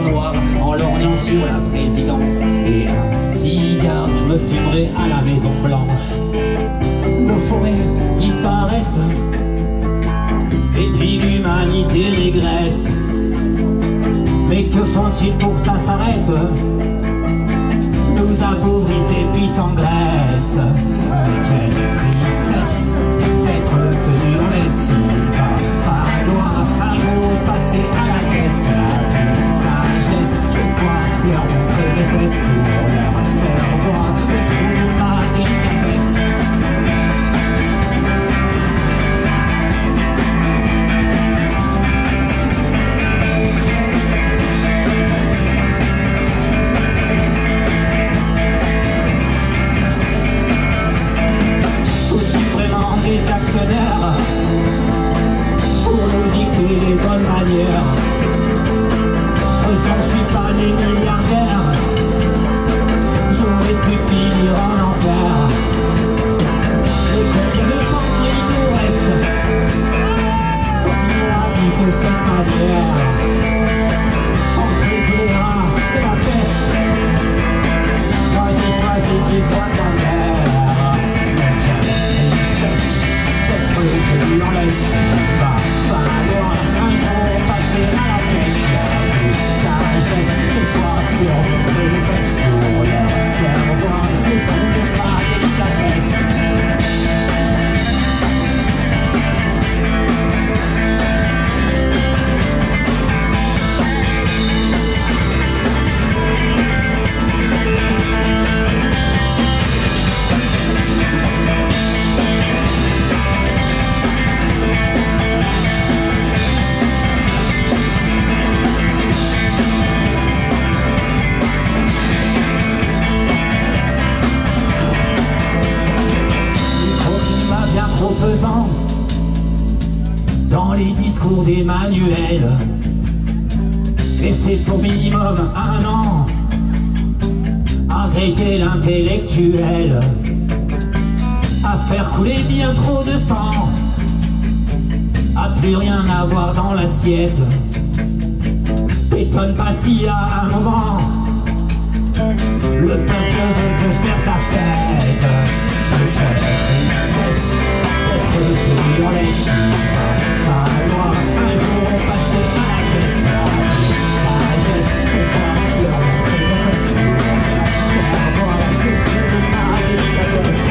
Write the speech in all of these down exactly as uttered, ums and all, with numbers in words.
noir en lorgnant sur la présidence. Et un cigare, je me fumerai à la Maison Blanche. Nos forêts disparaissent et puis l'humanité régresse. Mais que font-ils pour que ça s'arrête? Nous appauvrissent et puis s'engraissent. Mais quelle tristesse d'être tenu en laisse. Il va falloir un jour passer à la caisse. La plus sagesse, je vais pouvoir leur montrer mes fesses pour leur faire voir le trou de ma délicatesse. Des actionnaires pour nous dicter les bonnes manières. Heureusement que je suis pas né milliardaire, j'aurais pu finir en enfer. Mais combien de temps il nous reste? Continuons à vivre de cette manière, entre le choléra et la peste. Moi j'ai choisi de vivre dans la mer. On laisse, il va falloir un jour passer à la caisse. La plus sagesse, c'est quoi leur montrer les fesses pour leur faire voir le trou de ma délicatesse. Trop pesant dans les discours d'Emmanuel, et c'est pour minimum un an à graiter l'intellectuel, à faire couler bien trop de sang, à plus rien avoir dans l'assiette. T'étonne pas si à un moment le peuple veut te faire ta fête. Et on laisse, il va falloir un jour passer à la caisse. La plus sagesse, c'est quoi leur montrer les fesses pour faire voir le trou de ma délicatesse.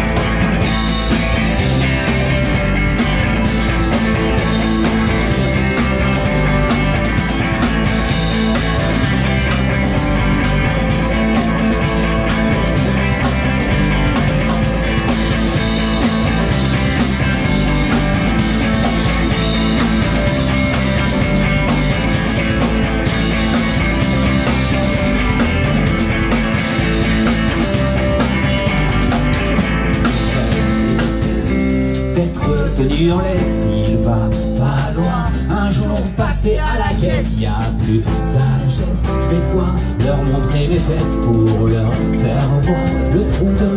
Tenu en laisse, il va falloir un jour passer à la caisse. Y'a plus sagesse, je vais devoir leur montrer mes fesses pour leur faire voir le trou de